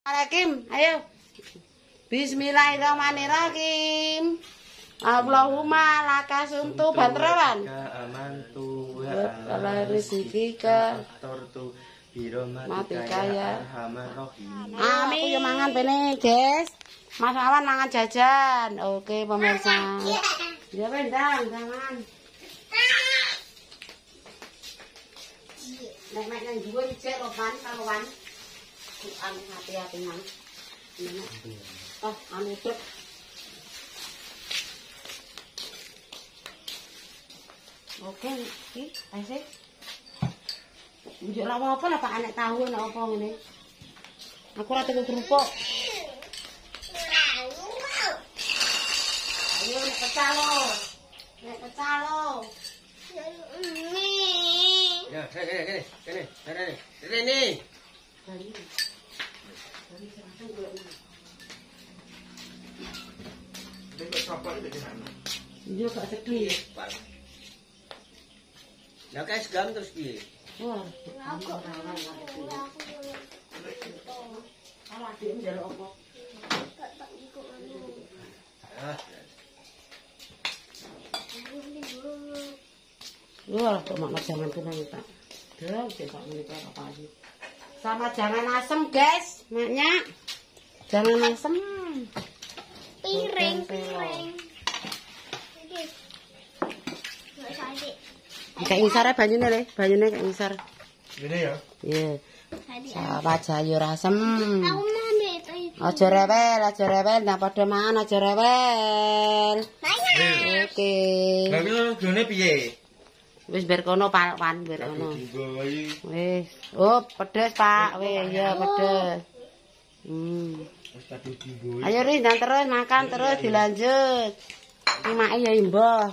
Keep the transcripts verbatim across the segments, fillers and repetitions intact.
Assalamualaikum, ayo. Bismillahirrahmanirrahim. Allahumma laka suntu bantrawan. Amantu ala rizkika tortu biromatika matika ya arhamar rahim. Amin. Aku yo mangan pene, guys. Mas Awan mangan jajan. Oke, pemirsa. Ya bendang, jangan. Nek nek nang dhuwur ijek roban kawan. Anu hati-hati nang. Oh, anu truk. Oke, iki aise. Njuk lha apa lah Pak anek tahu nek apa ngene. Aku ora tuku kerupuk. Ayo nek pecah lo. Nek pecah lo. Ya, sini sini sini sini sini. Dari. Dari serasa gue. Ini sapa iki sana? Iya gak sedih. Lah guys gam terus piye? Wah, aku ora ora ngerti. Ala dia njaluk apa? Ah. Wah, kok mak jangan tunang tak. Dah, besok menikah apa aja. Sama jangan asem, guys. Maknya jangan asem. Piring, piring. Kayak ngisar banyune le, banyune kayak ngisar. Ini ya. Iya. Sama sayur asem. Aku mau ambil itu. Aja rewel, aja rewel, ndak padha mangan aja rewel. Oke. Lah iki gone piye? Wis bar kono Pak Wan, bar kono. Wis. Oh, pedes Pak. Wis iya pedes. Hmm. Wis tadi dienggo. Ayo Ris, dan terus makan terus dilanjut. Imake ya Mbah.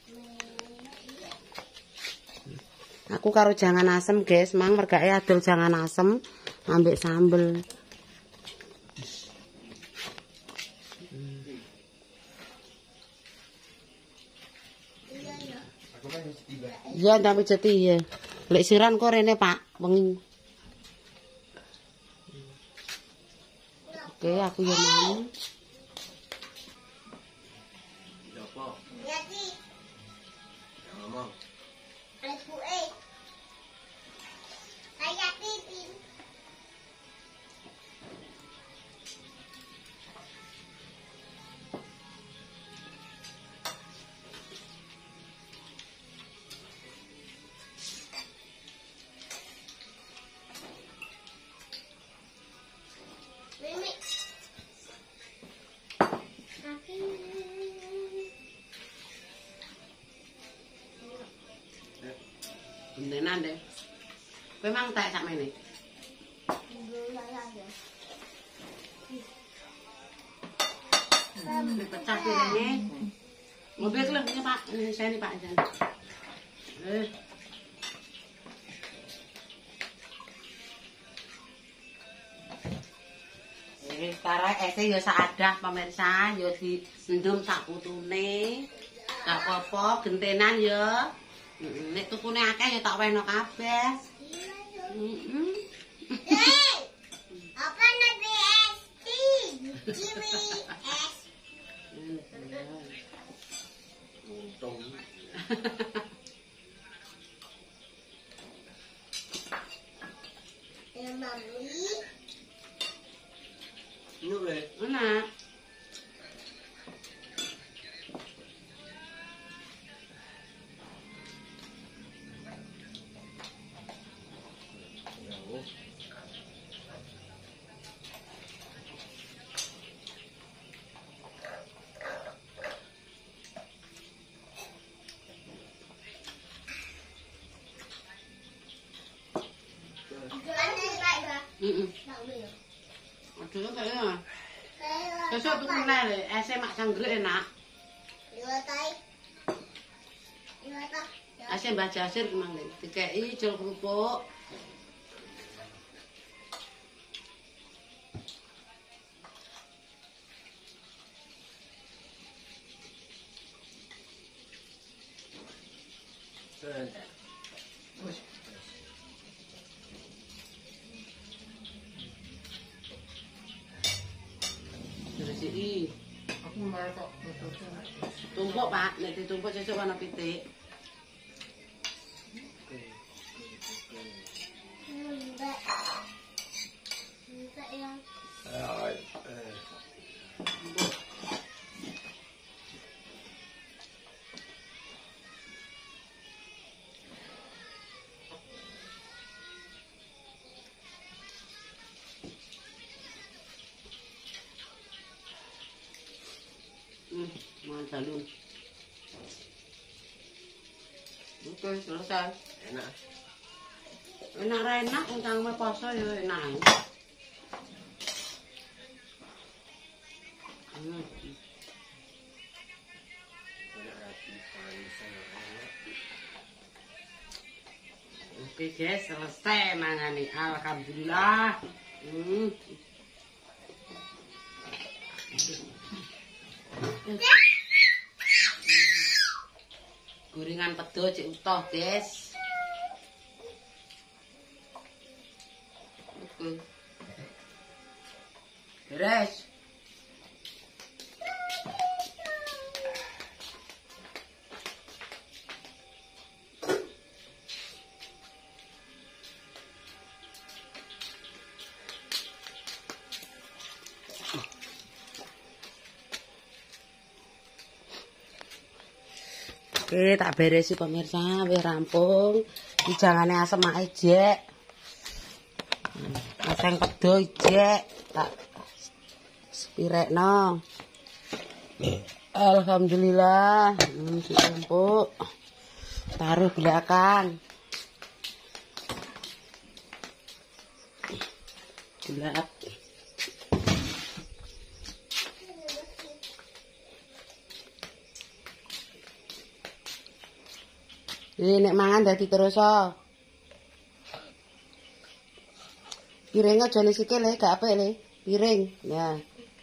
Aku karo jangan asem, guys. Mang mergake adol jangan asem ambek sambel. Aku kan wis tiba. Iya, ndak pijeti ya. Lek siran kok rene, Pak. Wengi. Oke, aku yo mau. Apa? Jadi, Ngomong. aku eh. Kayak pipi. Mimi. Bentenan deh. Kowe mang tak sakmene. Pecah piringnya. Mobil kelih ini Pak, ini saya nih Pak jan. Eh. Ini sekarang ese ya seadah pemirsa, ya di endum sak putune. Gak apa-apa, gentenan ya. Nek tukune akeh ya tak wehno kabeh. Heeh. Hey, apa nanti es tea? Jimmy es. Untung. Yang mami. Ini weh. Enak. Heeh. Aduh kaya. Sesuk tuku neh le, ese mak janggrek enak. Ese Mbah Jasir ki mang le, dikeki jol kerupuk. didiki. Aku masak. Tumpuk, Pak. Nek ditumpuk sesuk ana pitik. Enggak. Enggak ya. Hmm, mantap lu. Oke, selesai. Enak. Enak ra enak, utang me poso ya enak. Hmm. Oke guys, selesai mangane. Alhamdulillah. Hmm. Gorengan pedo cek utuh, guys. Oke. Beres. Oke, tak beresi pemirsa, wis rampung. Jangane asem ae jek. Aseng pedo jek, tak spirekno. Alhamdulillah, hmm, ditumpuk. Taruh belakang. Belak. Ini nek mangan dadi terus oh. Piring aja ni sikil le, gak apik le. Piring, ya.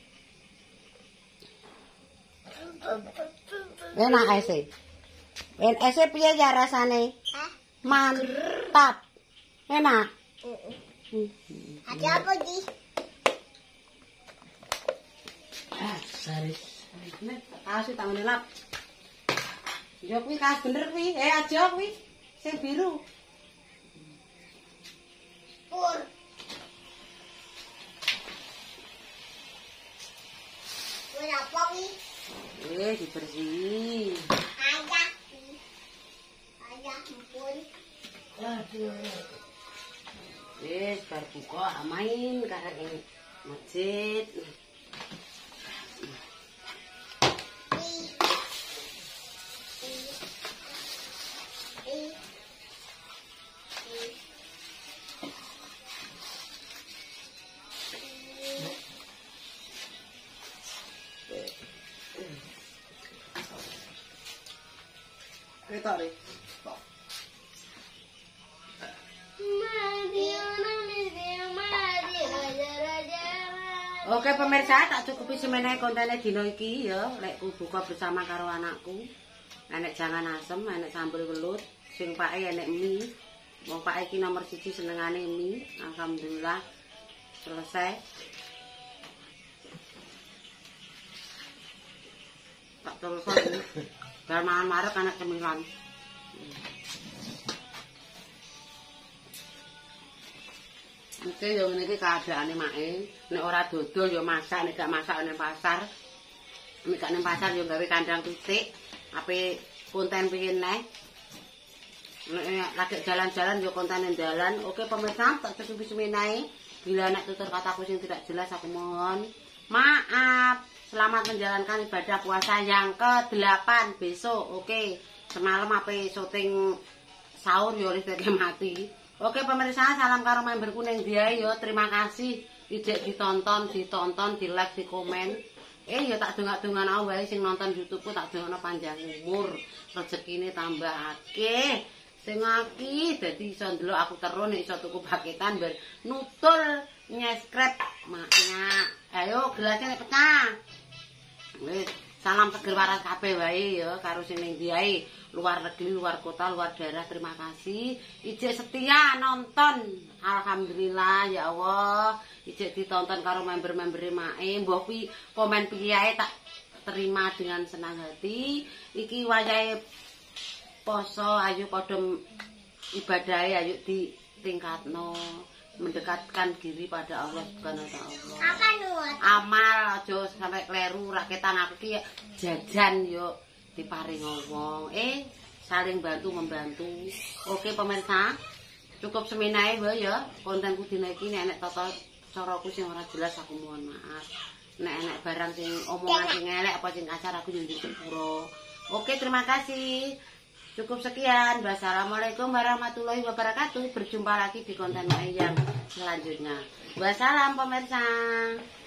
Enak ese. En ese piye ya rasane? Hah? Mantap. Enak. Heeh. Ada apa di? Ah, saris. Nek kasih tangan lap. Yo kuwi kas bener kuwi, eh aja kuwi. Sing biru. Pur. Pur apa wi? Eh, dibersihi. Ayah. Ayah pun. Aduh. Wis bar buka main karek masjid. Ketok deh. Oke pemirsa, tak cukupi semenai kontennya dino iki ya. Lek ku buka bersama karo anakku. Enek jangan asem, enek sambal welut, sing pake enek mie. Wong pake iki nomor siji senengane mie. Alhamdulillah selesai. Tak terusan. Bar mangan marek anak cemilan. Oke, yo ngene iki keadaane make. Nek ora dodol yo masak, nek gak masak nang pasar. Nek gak nang pasar yo gawe kandang pitik. Ape konten piye neh. Nek lagi jalan-jalan yo konten nang dalan. Oke pemirsa, tak cukupi semenae. Bila nek tutur kataku sing tidak jelas aku mohon maaf. Selamat menjalankan ibadah puasa yang ke delapan besok. Oke, semalam ape syuting sahur yo listrike mati. Oke pemirsa, salam karo member kuning dia yo. Terima kasih ijek ditonton, ditonton, di like, di komen. Eh ya tak dongak-dongan wae sing nonton YouTube-ku tak dongakno panjang umur, rezekine tambah akeh. Sing aki dadi iso ndelok aku terus nek iso tuku paketan bar nutul nyeskrep maknya. Ayo gelasnya nek pecah. Wis Salam seger waras kabeh wae ya karo sing ning ndi ae, luar negeri, luar kota, luar daerah. Terima kasih. Ijek setia nonton. Alhamdulillah ya Allah. Ijek ditonton karo member-membere mae. Mbah kuwi komen piye ae tak terima dengan senang hati. Iki wayahe poso, ayo padha ibadahe, ayo ditingkatno. Mendekatkan diri pada Allah Subhanahu wa taala. Apa nuwun? Amal aja sampai kleru, raketan aku ki jajan yo diparing wong. Eh, saling bantu membantu. Oke pemirsa, cukup seminae wae ya kontenku dina iki. Nek tata caraku sing ora jelas aku mohon maaf. Nek enek barang sing omongan sing elek apa sing kasar aku nyunjuk sepuro. Oke, terima kasih. Cukup sekian. Wassalamualaikum warahmatullahi wabarakatuh. Berjumpa lagi di konten yang selanjutnya. Wassalam pemirsa.